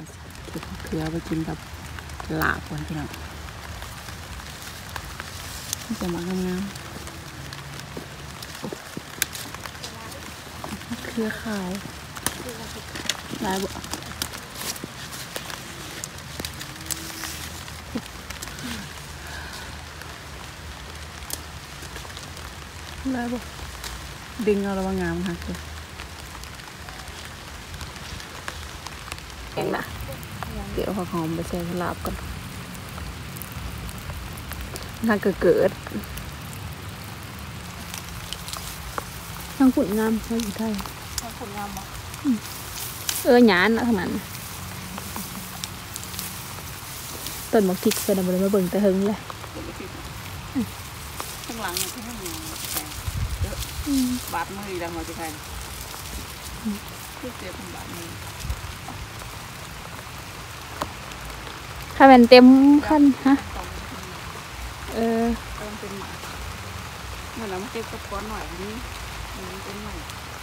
เก็บเกลือไปกินกับลาบก่อนพี่น้องจะมางามๆเกลือขาวลายบ่ลายบ่ดึงเอาระวังงามค่ะเห็นละเดี๋ยวหอมไปใส่ลาบก่อนน่าเกิดทางขุนงามใช่ไหมทางขุนงามบ่หยานนะทางนั้นต้นมะพริกเป็นอะไรมาเบิ่งแต่หึงเลยข้างหลังนี่ที่ให้มีบาดมือดังมาจะใครคือเจ็บบาดมือถ้าเป็นเต็มขั้นฮะต้องเป็นหมาเมื่อเรามาเก็บกระป๋องหน่อยนี้เป็นใหม่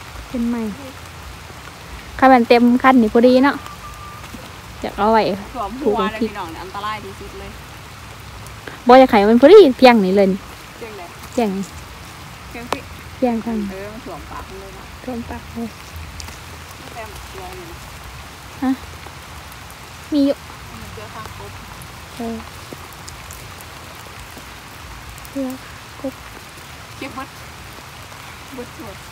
ถ้าเป็นเต็มขั้นนี่พอดีเนาะอยากเอาไว้ถูกพริกอันตรายที่สุดเลยบอยจะไข่มันพอดีเพียงนี่เลยเพียงทางมันสวมปากเลยนะสวมปากเลยฮะมีอยู่เจอทางครบเก็บบัดสวย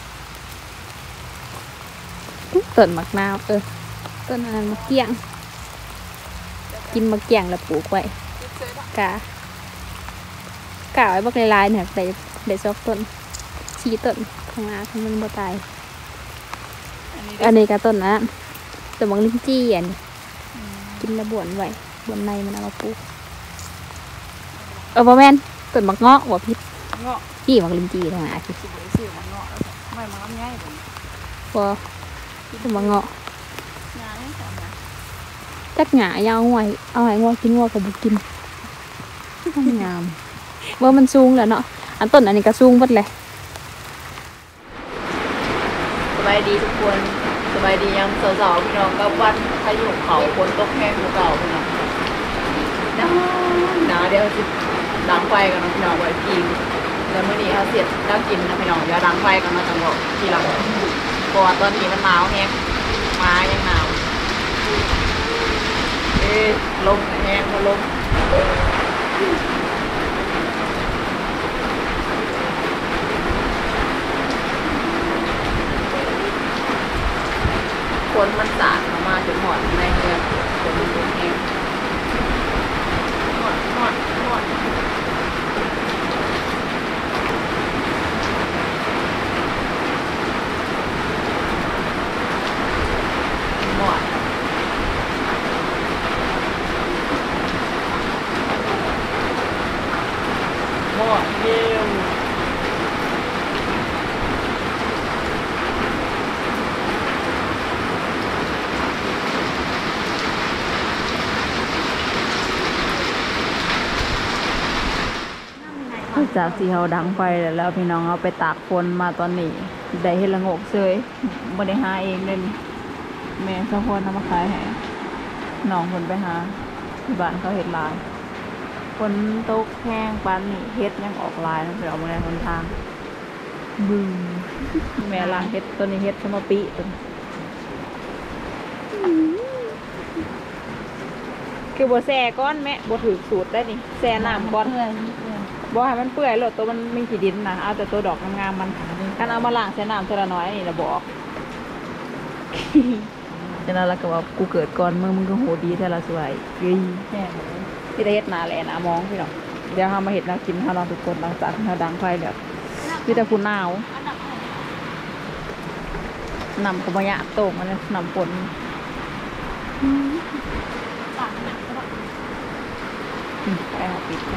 ต้นมะนาวต้นนั้นมะเกียงกินมะเกียงแล้วปลูกไว้กะไว้บักลายๆเนี่ยได้ซอกต้นชี้ต้นข้างหน้าทำมันบ่ตายอันนี้ก็ต้นนะต้นบางลิ้นจี้อันนี้กินแล้วบวนไว้บวนในมันเอามาปลูกบ่แม่นต้นมะเงาะบ่พิษจี้บางลิ้นจี้ทางหน้าคือไม่มาง่ายบ่ต้นมะเงาะจักหงายเอาไว้กินงัวกับบุกินงามว่ามันสูงแล้วเนาะอันต้นอันนี้ก็สูงหมดเลยสบายดีทุกคนสบายดียังสาวๆพี่น้องกับวันพายุเขาฝนตกแห้งเก่าพี่น้องหนาวเดี๋ยวจะดังไฟกันนะพี่น้องไว้กินแล้วมื้อนี้เขาเสร็จแล้วกินนะพี่น้องเดี๋ยวดังไฟกันมาจังหวะทีหลังเพราะว่าตอนนี้มันหนาวแห้งมายังหนาวลมแห้งมาลมฝนมันสาดมาจนหอดในเมืองฝนมันตกเองหอดหมดเยี่ยมจากที่เขาดังไฟแล้วพี่น้องเอาไปตากฝนมาตอนนี้ได้เห็ดละงกเซยไม่ได้หาเองเลยแม่สะพอนทำมาขายให้น้องคนไปหาที่บ้านเขาเห็ดลายฝนตกแห้งปานนี่เห็ดยังออกลายนะพี่น้องมาในหนทางบึ้งแม่ล้างเห็ดตัวนี้เห็ดสมปีตัวคือบัวแซ่ก้อนแม่บัวถือสูตรได้นี่แซ่น้ำก้อนบ่ให้มันเปื่อยหลดตัวมันมีขีดินนะเอาแต่ตัวดอกงามๆมันการเอามาล้างใช้น้ำเท่าน้อยนี่เราบอกฉะนั้นเราก็ว่ากูเกิดก่อนมึงก็โหดีแต่ละสวยยี่ที่ได้เห็ดนาแหละนะมองพี่น้องเดี๋ยวเรามาเห็ดนากินเราลองทุกคนหลังจากเราดังไฟแล้วพี่แต่คุณหนาวนำกระบะยะโต่งมันนำฝนไปหาปิด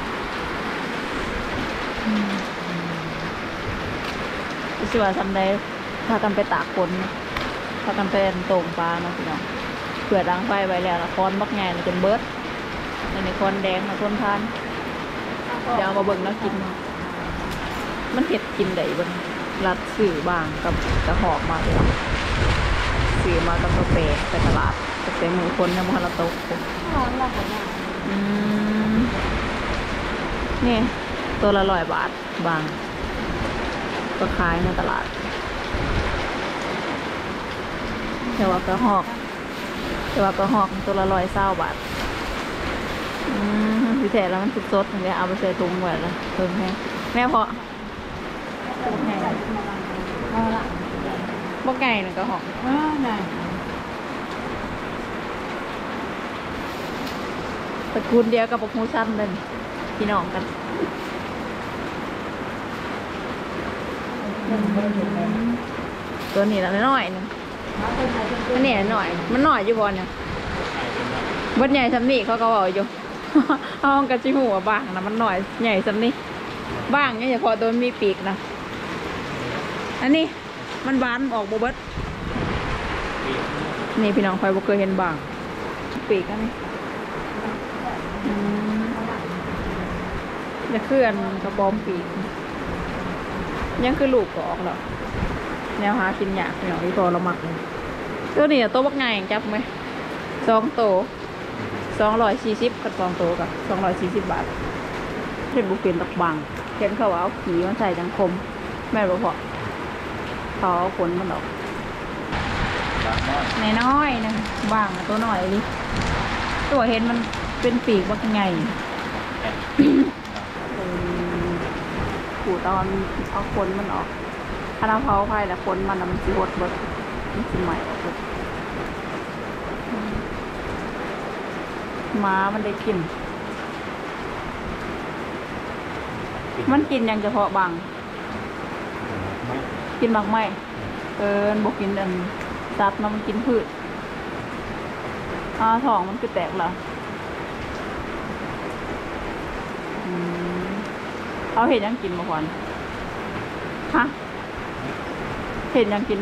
ชื่อว่าทำได้พากันไปตากฝนพากันไปโต่งปลาเนาะพี่น้องเผื่อดังไฟไว้แล้วนะคอนบักแง่จนเบิร์ดในคอนแดงนะทนทานเดี๋ยวมาเบิ่งแล้วกินมันเห็ดกินได้บนรัดสื่อบางกับกระหอบมาเลยสื่อมากับกาแฟไปตลาดแต่มือคนยังมันละตกนี่ตัวละ100 บาทบางก็ขายในตลาดแต่ว่ากระหอกตัวละ120 บาทพิเศษแล้วมันสดๆอย่างเงี้ยเอาไปใส่ถุงไว้แล้วเพิ่มให้แม่พอบอกไงบอกไงหนึ่งกระหอกตระกูลเดียวกับปกมูสั้นเลยพี่น้องกันตัวนี้ละน้อยนึงอันนี้หน่อยมันหน่อยอยู่ก่อนเนี่ยวัดใหญ่สำนีเขาก็บอกอยู่ ห้องกระชิหัวบ้างนะมันหน่อยใหญ่สำนีบ้างเนี่ยพอตัวมีปีกนะอันนี้มันบานออกบวบนี่พี่น้องคอยบ่เคยเห็นบ้างปีกอันนี้จะเคลื่อนกระบอมปีกยังคือลูกก็ออกแล้วแนวหากินยากพี่น้องที่พอเราหมักเลยตัวนี้ตัวบักไงจับไหม2 ตัว240กับ2 ตัวกับ240 บาทเห็นบุฟเฟ่ต์ตักบางเห็นเขาว่าเอาขีมันใส่จังคมแม่บอกพอเขาเอาขนมันออกน้อยๆนะบางตัวน้อยดิตัวเห็นมันเป็นปีกบักไงขูดตอนเอาขนมันออกถ้าเราเผาไฟแล้วขนมันสีหดเบิดมันสีใหม่ออกเบิดม้ามันได้กินมันกินอย่างเฉพาะบางกินมากไหมบอกกินอันสัตว์มันกินพืชท้องมันคือแตกแล้วเอาเห็ดยังกินมาก่อนฮะเห็ดยังกิน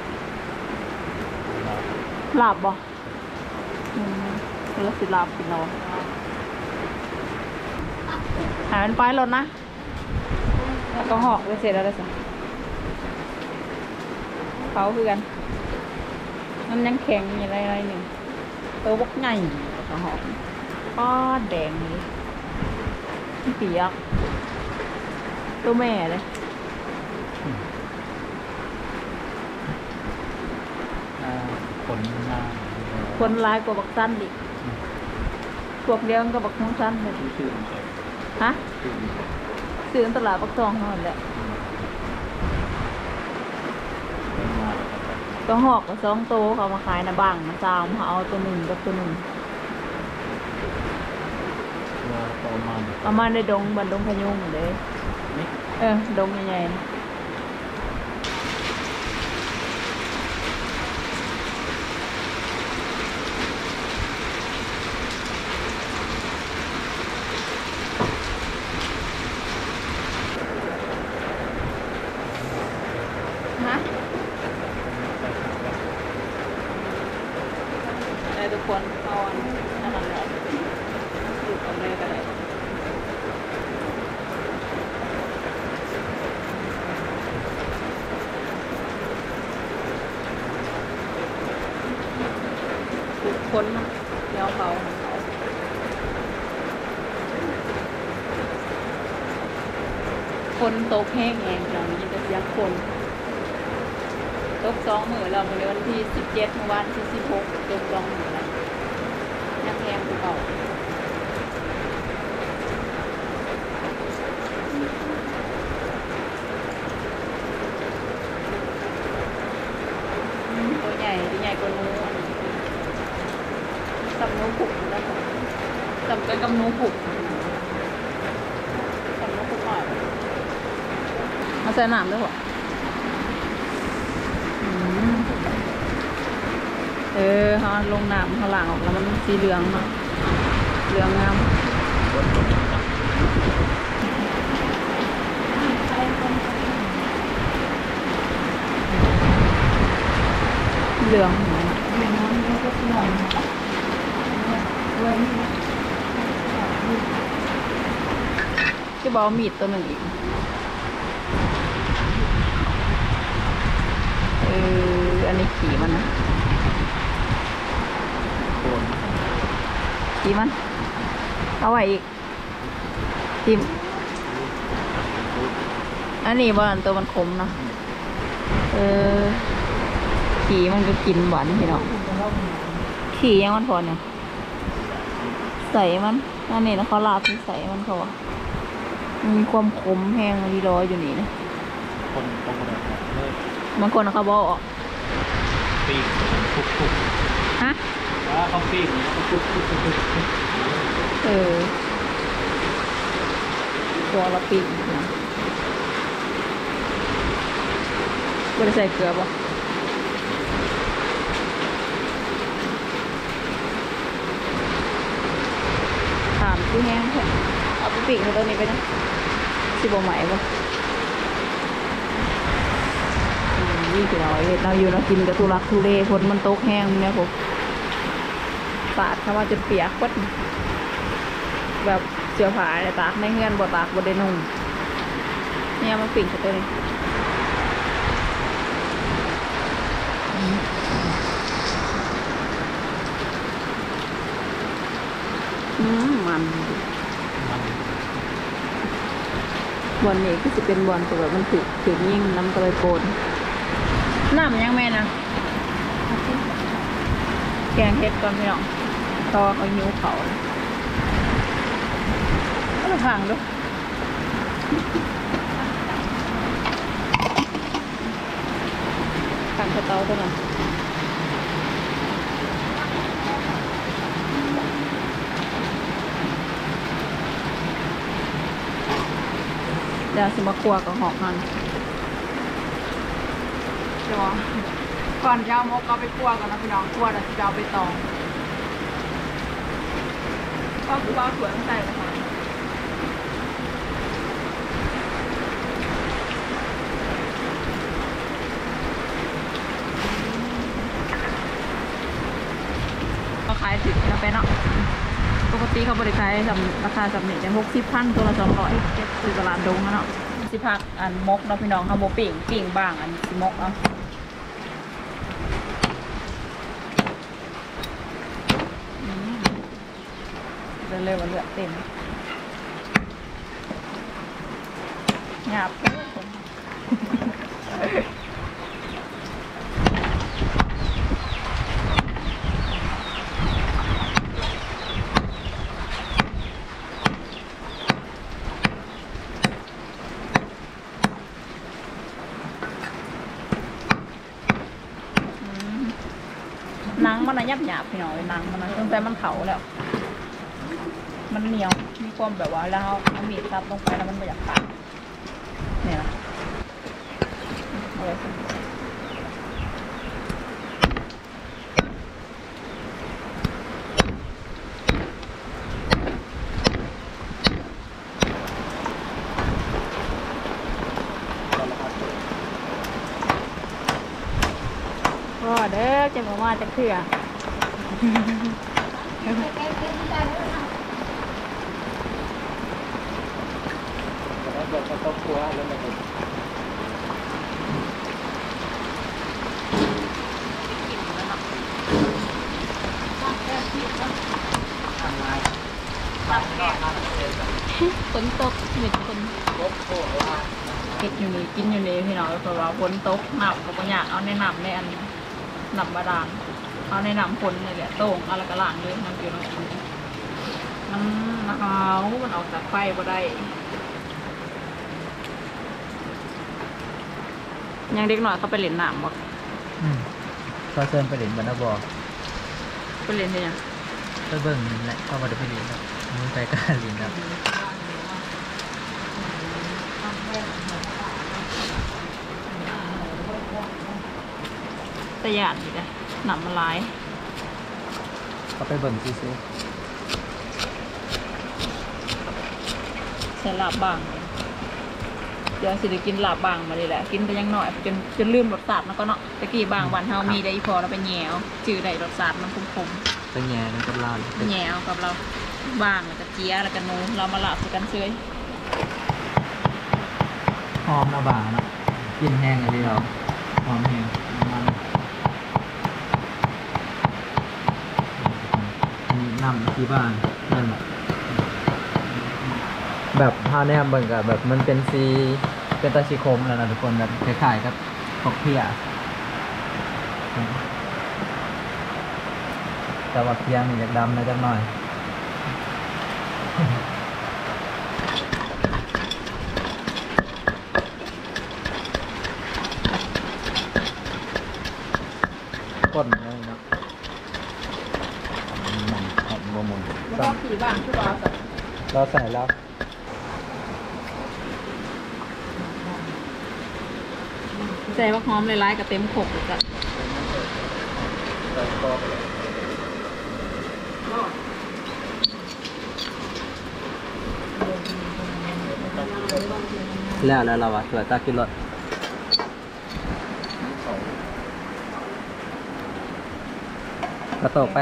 ลาบบ่แล้วสิลาบกินเราหายมันไปรถนะแล้วก็หอกไปเสร็จแล้วได้สิเขาคือกันมันยังแข็งอย่างไรหนึ่งตัวบกใหญ่ก็หอกป้าแดงเลยเปียกตัวแม่เลยคนร้ายกว่าบักสั้นดิพวกเลี้ยงก็บักน้องสั้นเลยฮะซื้อตลาดบักซองนั่นแหละก็หอกกับ2 ตัวเขามาขายนะบ้างนะจาวมาเอาตัว1กับตัว1ประมาณในดงบันดงพยุงเลยดงใหญ่ๆทุกคนเอาอันนั้นแหละอยู่ตรงนี้ก็ได้ทุกคนเดี๋ยวเขาคนโต๊ะแห้งเองเรานี่จะยักคนตก2 มื้อเราในวันที่17เมื่อวานที่16ตก2 มื้อแล้วยังแพงกว่าเก่าตัวใหญ่กว่านู้นกับนู้ผุกแล้วกับกันกับนู้ผุกกับนู้ผุกหน่อยมาใส่น้ำด้วยเหรอฮะลงน้ำข้างหลังออกแล้วมันสีเหลืองเนาะเหลืองงามเหลืองที่บอกมีดตัวหนึ่งอีกอันนี้ขี่มันนะขี่มันเอาไว้อีกทิมอันนี้บอลตัวมันขมเนาะขี่มันก็กินหวานพี่น้องขี่ยังมันพอเนี่ยใส่มันอันนี้นะเขาลาบที่ใส่มันเขาอะมันมีความขมแห้งรีรออยู่นี่นะคนตรงเลยบางคนเขาบอกออกปีกทุกฮะเขาปีกทุกตัวละปีนะไม่ได้ใส่เกลือป่ะถามที่แห้งแค่เอาไปปีกตัวนี้ไปนะสิบใหม่ป่ะนี่คือเราอยู่เรากินกับทุลักทุเลฝนมันตกแห้งเนี่ยผมปาดเขาว่าจะเปียกวัดแบบเสื้อผ้าในตากในเงื่อนบ่ตากบ่ได้นุ่งเนี่ยมันปิ่งกับตัวนี้มันบอลนี้ก็จะเป็นบอลตัวแบบมันถึงยิ่งน้ำกระไรโกนน้ำยังแม่นะแกงเห็ดก่อนพี่น้องต่อเขาหิวเขาก็จะพังด้วยพังกระเตาตัวนั้นเดี๋ยวสิมาคั่วกับหอกมันเดี๋ยวก่อนจะเอามกเอาไปคั่วก่อนนะพี่น้องคั่วแล้วจะเอาไปตองก็คือว่าถั่วต้องใส่เลยค่ะก็ขายถึงนะเป็นเนาะปกติเขาบริขายราคาสำเร็จอย่าง60,000ตัวละ200คือตลาดดงนะเนาะสิพักอันมกเนาะพี่น้องเขาโบปิ่งบ้างอันสิมกเอาเร็วๆเลือดเต็มหยาบนังมันนะหยาบพี่น้อยนังมันนะตั้งแต่มันเผาแล้วมันเหนียวมีความแบบว่าแล้วเอามีดซับลงไปแล้วมันไม่อยากปาดเนี่ยนะก็เด้อจะมาจะเขื่อบอกว่าต้องครัวแล้วมันฝนตกหนึ่งคนกินอยู่นี่กินอยู่นี่พี่น้องเพราะว่าฝนตกหนักกับบางอย่างเอาในหนำในอันหนำบาดาลเอาในหนำฝนเลยแหละโต่งอะไรกระหล่างเลยน้ำเกลือน้ำกินมันนะคะมันออกจากไฟบ่ได้ยังเด็กหน่อยเขาไปเล่นน้ำบ่ก็เชิญไปเล่นบรรณบอไปเล่นที่ยังไปเบิ่งนี่แหละเข้ามาดูไปเล่นครับมึงไปกล้าเล่นครับแต่หยาดอีกเลยหนำมันลายก็ไปเบิ่งซิใส่ลาบบางเดี๋ยวสิได้กินลาบบางมาเลยแหละกินไปยังหน่อยจนลืมรสชาติแล้วก็เนาะตะกี้บางวันเฮามีได้พอเราไปแหวจืดได้รสชาติมันคมไปแง่กับเราแหวกับเราบางแล้วก็เจี๊ยแล้วก็นูเรามาลาบกันเฉยหอมนะบางนะกินแห้งอะไรเราหอมแห้งมันนำที่บ้านนั่นแหละแบบผ้าแนมเบิ่งกับแบบมันเป็นสีเป็นตาสีคมแล้วนะทุกคนแบบคล้ายๆกับพวกเพียแต่ว่าเพียงนี่อยากดำนะจักหน่อยก้นเลยเนาะมันหอมบ่มุนแล้วก็ขี่บ้างคือว่าสัตว์เราใส่แล้วใส่ว่าหอมหลายๆกับเต็มขบเลยจ้ะแล้วเราอะสวยตากินรถกระโตกไป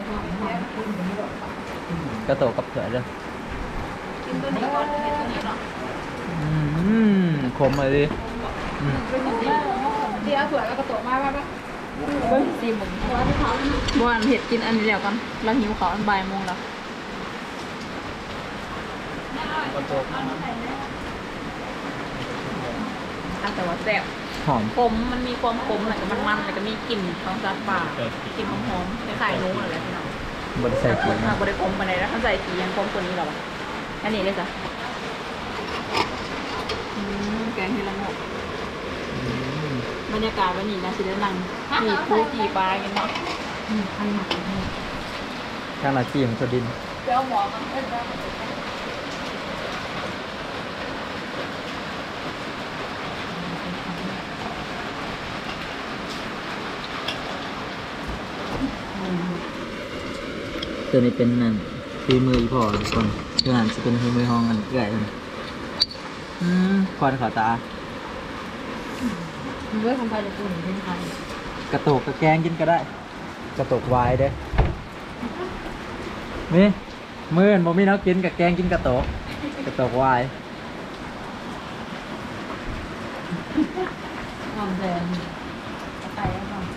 กระโตกกับเผือกเลยกินตัวนี้ก่อนกินตัวนี้เนาะขมเลยดิเดี๋ยวสวยก็กระโตกมาป่ะเบิ้งซีหมุนบ้านเห็ดกินอันนี้แล้วกันเราหิวเขาอันบ่ายโมงแล้วกระโตกแต่ว่าแซ่บหอมขมมันมีความขมหน่อยกับมันๆแต่ก็มีกลิ่นของซัดป่ากลิ่นหอมๆคล้ายๆนู้นอะไรพี่น้องบนใส่ปุ๋ยบริคมไปไหนแล้วเขาใส่สียังคมตัวนี้หรอวะอันนี้เลยจ้ะแกงที่ละงกบรรยากาศวันนี้นะสิได้นั่งขี่ปูขี่ปลากันเนาะข้างหน้าจีมตัวดินเจ้าหมอมันเอ้ยตัวนี้เป็นนั่นฝีมืออีพ่อทุกคนตัวนั้นจะเป็นฝีมือห้องกันเอื่อยเลยควันขาวตาเว้ยของใครจะกูหนึ่งเป็นใครกระโตกกระแกงกินก็ได้ กระโตกวายเด้มีมื้อบ่มีเนาะกินกับแกงกินกระโตกกระโตกวายความแดงใส่แล้วก็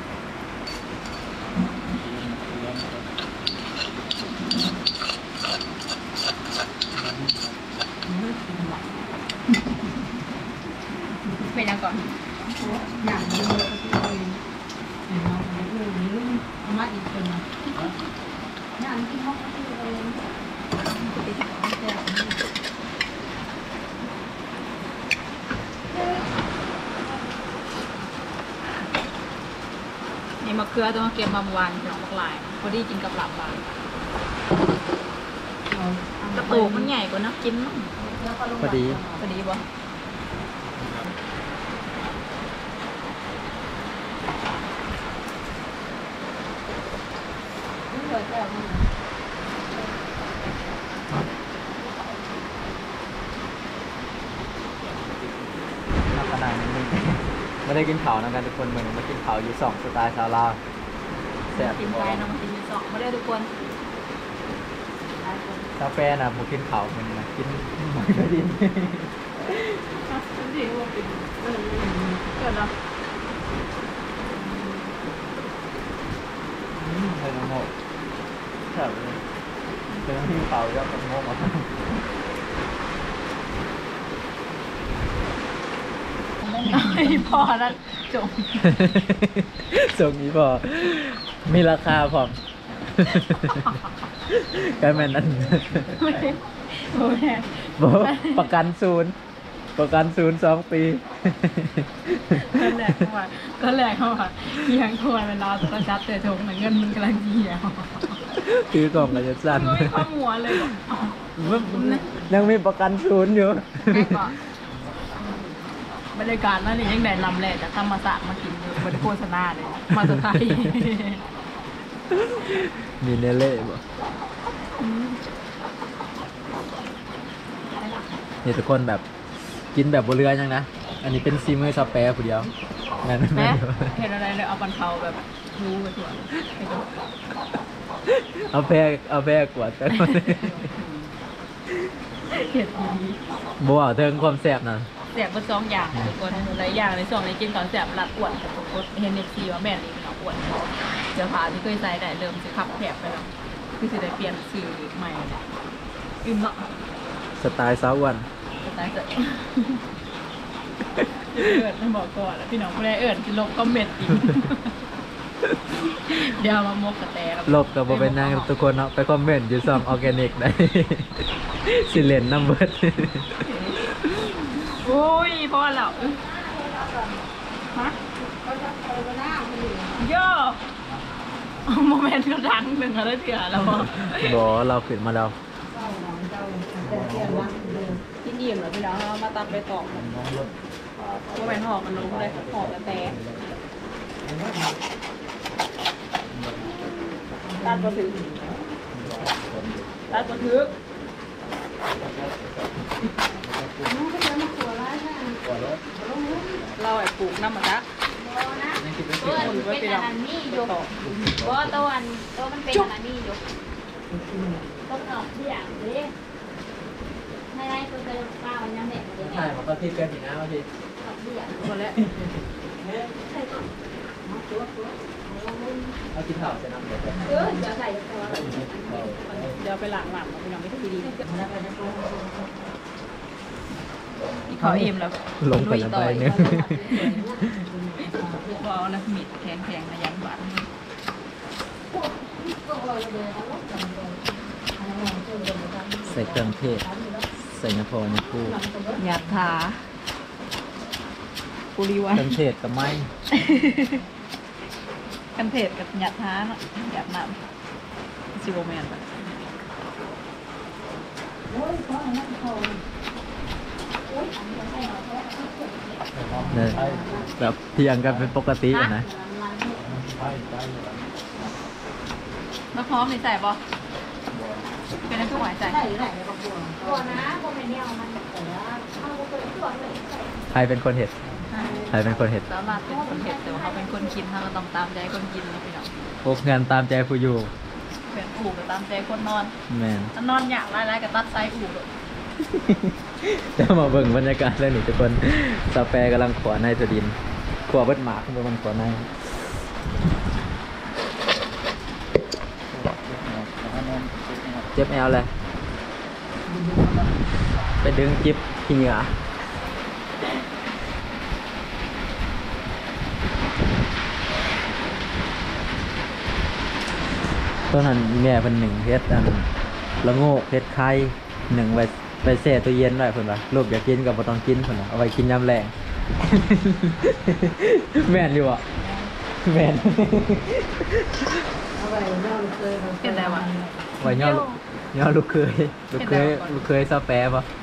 เป็นยังก่อนอย่างนี้เลยก็คือเห็นน้องคนนี้นี่ลูกเอามาอีกคนอย่างที่ห้องก็คือเองนี่มะเขือต้องมาเก็บมาเมื่อวานหนองบักลายพอดีกินกับหลับบานกระโตกมันใหญ่กว่านะกินมั้งพอดีพอดีบ่นักขนาดนี้ไม่ได้กินเผานะกันทุกคนเหมือนมากินเผาอยู่2สไตล์ชาวลาวแซ่บกินไปน้องกินอยู่สองมาได้ทุกคนกาแฟน่ะผมกินเผาเหมือนนะกินมันก็ดินเกิดเนาะใช่น้ำโมกแซ่บเลยเจอที่เผาแล้วกับโมกมาไอ้พอนั้นจบส่งนี้พอมีราคาพร้อม กันแม่นนั่นโอ้ยบอกประกันศูนย์2 ปีก็แหลกเข้ามาเอียงควรมันรอจะจัดเตะทงเงินมันกำลังเหี่ยวคือกล่องกระจะสั้นไม่ข้อมัวเลยบอกยังมีประกันศูนย์อยู่แม่ก็บรรยากาศนั่นนี่ยังได้ลำแหละจากธรรมศาสตร์มากินอยู่บนโฆษณาเลยมาสุดท้ายมีเนเล่บ่นี่ทุกคนแบบกินแบบบนเรือยังนะ อันนี้เป็นซีมือสเปรผู้เดียวนั่นแม่เห็นอะไรเลยเอาปันเขาแบบรู้ไปทั่วเอาแพรกวดกันเห็ดดีบัวเทิงความแซ่บนะแสบเป็น2อย่างทุกคนหลายอย่างใน2ในกินตอนแสบหลักอ้วนทุกคนเห็นในซีว่าแม่นี่เป็นอ้วนเสื้อผ้าที่เคยใส่ได้เริ่มจะขับแผบไปแล้วคือจะได้เปลี่ยนสื่อใหม่อึมเนาะสไตล์สาวอ้วนสไตล์เสร็จเอิญบอกก่อนแล้วพี่น้องผู้ใดเอิญจะลบคอมเมนต์อีกเดี๋ยวมามกกระแตลบกับโบเป็นนางทุกคนเนาะไปคอมเมนต์อยู่ซองออร์แกนิกได้ สิเลนน้ำเบิร์ดโอ้ยเพราะว่าเราฮะโย่โมเมนต์ก็ดังหนึ่งอะไรเถื่อแล้วบอเราขึ้นมาแล้วกินอิ่มเหรอพี่น้องมาตัดไปต่อโมเมนต์หอกมันล้มเลยหอกกระแตตัดกระถึกตัดกระถึกเราไอ้ปลูกน้ำมันจักมันเป็นอันนี้อยู่ก็ตัวมันเป็นอันนี้อยู่ต้องออกที่อย่างนี้ไม่ได้ตัวจะเปล่ายังแบบนี้ใช่มันก็ที่เกินอีกนะพี่ออกที่อย่างหมดแล้วเอากินข้าวใส่น้ำเดือดจะใส่ตัวเดี๋ยวไปหลังพี่น้องไม่ต้องดีอีกเขาอิ่มแล้วลงไปแล้วไปนึงพอแล้วมิดแข็งๆนะยันบาดใส่เครื่องเทศใส่น้ำพอน้ำปูหยาดขาปุริวัเครื่องเทศกับไม้กันเทศกับหยาดขาเนาะหยาดน้ำซิโบแมนไปเนี่ยแบบเที่ยงกันเป็นปกติอะนะมะพร้าวมีใส่ปะเป็นน้ำผึ้งหวานใส่ตัวนะโมเมนต์เดียวมันแต่ว่าถ้าเราเปิดตัวเลยใครเป็นคนเห็ดใครเป็นคนเห็ดสามารถเป็นคนเห็ดแต่ว่าเขาเป็นคนกินเขาก็ต้องตามใจคนกินนะพี่น้องพวกงานตามใจผู้อยู่เป็นอู่ก็ตามใจคนนอนแมนถ้านอนอยากไล่ๆกับตัดไซอู่เลยจะมาเบิ่งบรรยากาศแล้วนี่ทุกคนสแปรกำลังขวานายตัวดินขวาเบิดหมากขึ้นไปมันขวานายเจ็บแอลเลยไปดึงจิบขี้เหงื่อตอนนั้นแม่เป็นหนึ่งเพชรอันละโงกเพชรไข่หนึ่งไปแช่ตู้เย็นไว้เพิ่นว่าลูกอยากกินกับบ่ต้องกินเพิ่นว่าเอาไว้กินยามแรง แม่นอยู่อ่ะแม่นเป็นไรวะไว้ย่อลูกเคยลูกเคยซาแปรป่ะ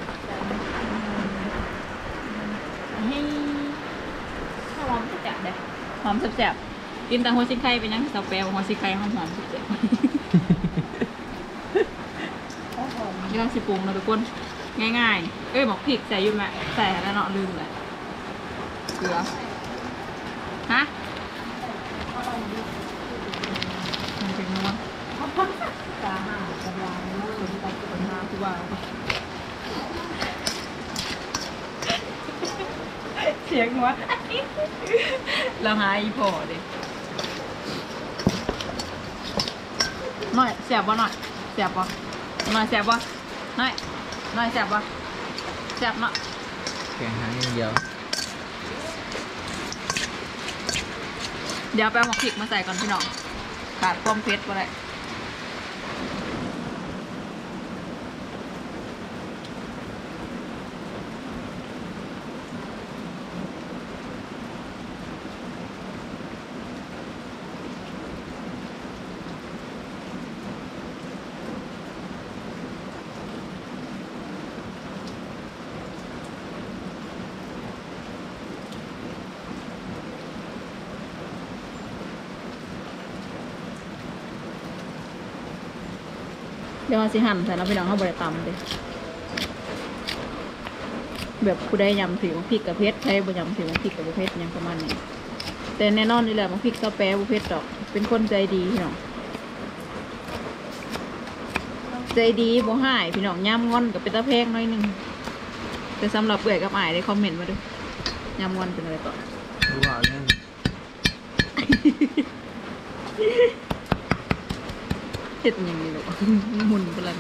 ให้หอมแซ่บๆเลยหอมแซ่บๆกินแต่หัวชิไข่เป็นยังสเปรย์หัวชิไข่หอมๆสุดเลยนี่ต้องสิปรุงนะทุกคนง่ายๆหมกพริกใส่อยู่ไหมใส่แล้วเนาะลืมเลยเกลือฮะมันเป็นนัวคือว่าเสียงหัวเราหาอีพอดิหน่อยแสบบ่หน่อยแสบบ่หน่อยแสบบ่หน่อยแสบบ่แสบเนาะแกงหางอย่างเดียวเดี๋ยวไปเอาหมกพริกมาใส่ก่อนพี่น้องขาดความเผ็ดบ่ได้เดี๋ยวมาสิหั่นใส่แล้วพี่น้องเขาบริตำเลยแบบผู้ได้ยำถือมะพริกกับเพชรใช้บะยำถือมะพริกกับเพชรยังประมาณนี้แต่แน่นอนนี่แหละมะพริกกาแฟบุเพชรดอกเป็นคนใจดีพี่น้องใจดีบ่หายพี่น้องย่ำงอนกับเป็นตะแพงหน่อยหนึงแต่สำหรับเอื่อยกับอ้ายได้คอมเมนต์มาด้วยย่ำงอนเป็นอะไรต่อรู้ว่าเรื่องเจ็ดยังนี่ลูกหมุนไปเลย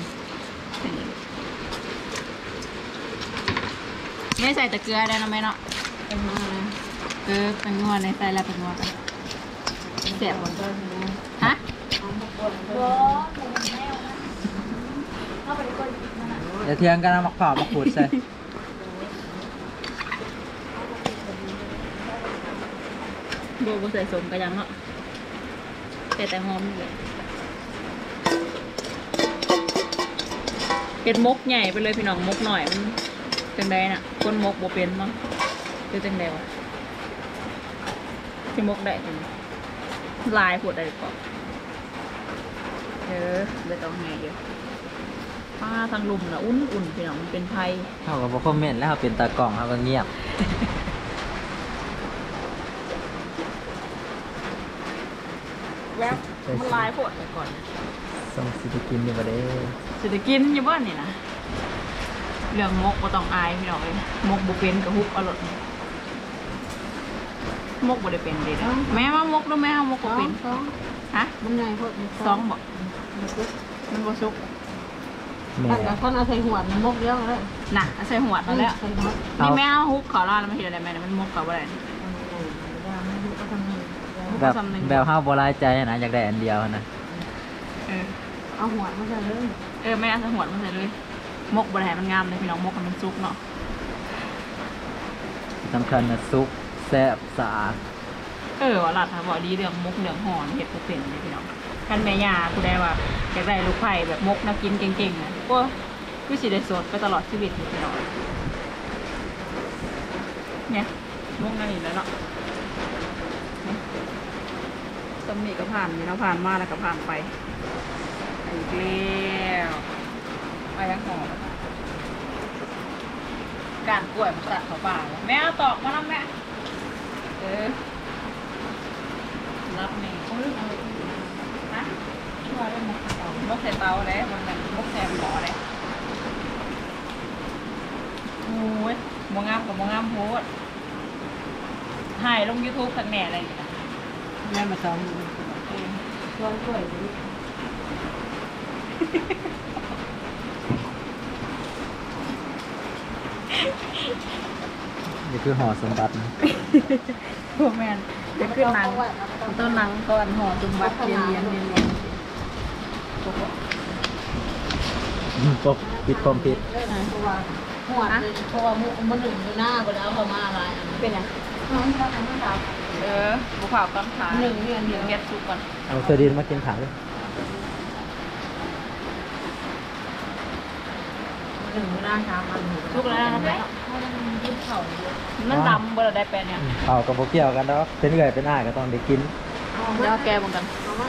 ไม่ใส่ตะเกียบได้นะแม่เนาะเป็นนัวเลยเป็นนัวในใส่แล้วเป็นนัวกันแสบหมดฮะอย่าเทียงกันนะมักเผามักขูดใส่โบใส่สมกันยังเนาะแต่หอมเลยเห็ดมกใหญ่ไปเลยพี่น้องมกหน่อยมันจังใดน่ะคนมกโบเป็นมั้งคือจังใดวะที่มกได้จังลายปวดได้ก่อนเลยต้องแง่เยอะป้าทางลุมนะอุ่นพี่น้องมันเป็นไทยเขาก็บอกคอมเมนต์แล้วเขาเป็นตากล่องเขาก็เงียบแล้วมันลายปวดไปก่อนส่งสิไปกินอยู่บ่เด้จะได้กินอยู่บ้านนี่นะเรื่องมกก็ต้องอายพี่น้องเลยมกบุเป็นกับฮุบอร่อยมกบ่ได้เป็นเด็ดแม่มามกด้วยแม่มกก็เป็นฮะมันไงพวกสองบ่มันบ่สุกแม่แต่คนเอาใส่หัวมันมกเยอะเลยน่ะใส่หัวมาแล้วนี่แม่เอาฮุบเขาล่าแล้วมันเห็นอะไรแม่มันมกเขาบ่ได้แบบห้าวบ่หลายใจนะอยากได้อันเดียวนะเอาหัวมาใส่เลยแม่เอาใส่หัวมันใส่เลยมกบ่ได้มันงามเลยพี่น้องมกมันสุกเนาะสำคัญนะซุปแซ่บสะอาดว่าหลัดค่ะบอกดีเรื่องมกเรื่องห่อนเห็ดผู้เป็นเลยพี่น้องท่านแม่ยาผู้ใดว่าอยากได้ลูกไผ่แบบมกน่ากินเก่งๆนะก็วิสิได้สดไปตลอดชีวิตเลยพี่น้องเนี่ยมกนั่นอีกแล้วเนาะตำหนิก็ผ่านนี่เนาะผ่านมาแล้วก็ผ่านไปอีกแล้วไปยังหอมการกล้วยมันตัดเขาป่าแล้วแม่เอาตอกมาแล้วแม่รับนี่นะว่าได้มกเตามกใส่เตาเลยมันเป็นมกแซมหมอเลยโอ้ยมงามกับมงามโพดถ่ายลง YouTube สักแหน่อะไรอย่างเงี้ยแม่มาซ้อมร้อยถ้วยนี่คือห่อสมบัตินะพวกแมนจะขึ้นหนังต้นหนังก่อนห่อจุ่มบัตรเรียนปกปิดปมปิดเพราะว่าหัวเพราะว่ามันหนึ่งอยู่หน้าไปแล้วเขามาอะไรเป็นยังบุกเผาก้อนขาหนึ่งเม็ดซุปก่อนเอาเซอร์ดินมากินขาเลยหนึ่งอยู่หน้าช้ามันซุปแล้วนะมันดำเบอร์ได้เป็นเนี่ยเอากับโบเกี่ยวกันเนาะเป็นเอื่อยเป็นอ้ายก็ต้องได้กินเดี๋ยวแกเหมือนกัน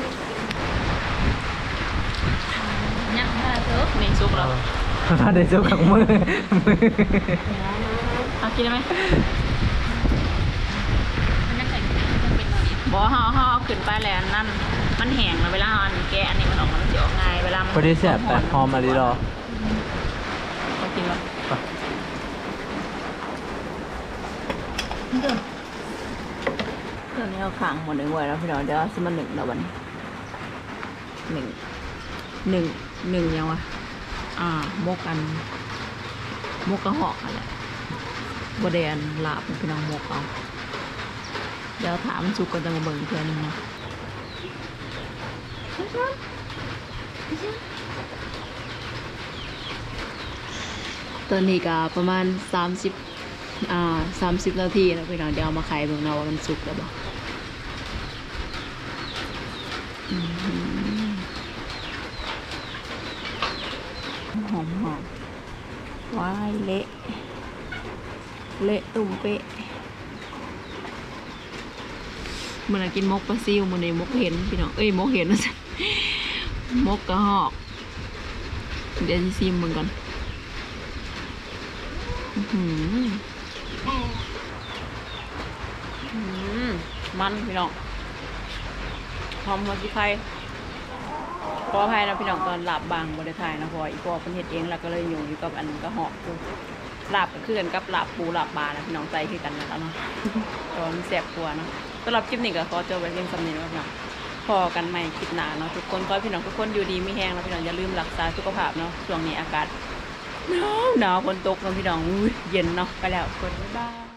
ยักษ์มาเถอะนี่ซุปแล้วมาได้ซุปกับมือเอากินได้ไหมบอกห่อขึ้นไปแล้วนั่นมันแห้งแล้วเวลาห่ออันแกอันนี้มันออกมาเสียวง่ายเวลามันพอดีแซ่บแต่หอมมาดีรอเอากินแล้วตอนนี้เอาขังหมดเลยไว้แล้วพี่น้องเดี๋ยวสมันหนึ่งแล้ววันหนึ่งยังวะมกกันมกกระหอกอะไรบดแดนลาบพี่น้องมกเอาเดี๋ยวถามสุกกันจะมาเบิ่งเพื่อนนึงนะตอนนี้ก็ประมาณ30นาทีแล้วพี่น้องเดี๋ยวเอามาไข่เบิ่งนะว่ามันสุกแล้วบ่หอมว้ายเละตุ่มเป๊ะมันกินมกปลาซิวมันในมกเห็นพี่น้องมกเห็นนะจ๊ะมกกระหอกเดี๋ยวจะซิมมึงก่อนมันพี่น้องหอมหัวชีไข่ขออภัยนะพี่น้องตอนหลับบางบริไทยนะพออีกพอเป็นเห็ดเองแล้วก็เลยอยู่กับอันกระหอกหลับก็คือกันกับหลับปูหลับบานะพี่น้องใจคือกันแล้วเนาะตอนแสบกลัวเนาะสำหรับคลิปนี้ก็ขอจบไว้เพียงสำเนียงแล้วนะพพอกันใหม่คลิปหน้าเนาะทุกคนก็พี่น้องทุกคนอยู่ดีไม่แห้งแล้วพี่น้องอย่าลืมรักษาสุขภาพเนาะช่วงนี้อากาศหนาวฝนตกเนาะพี่น้องอุ้ยเย็นเนาะไปแล้วคนบ๊ายบาย